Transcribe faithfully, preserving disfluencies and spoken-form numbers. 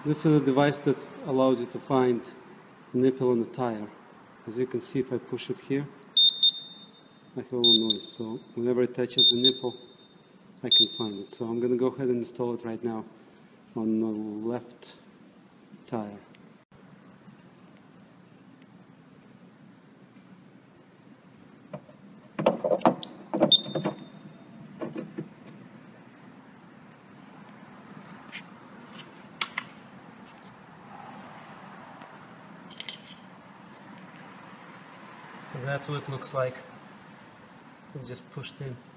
This is a device that allows you to find the nipple on the tire. As you can see, if I push it here, I have a little noise. So whenever it touches the nipple, I can find it. So I'm going to go ahead and install it right now on the left tire. So that's what it looks like. It just pushed in.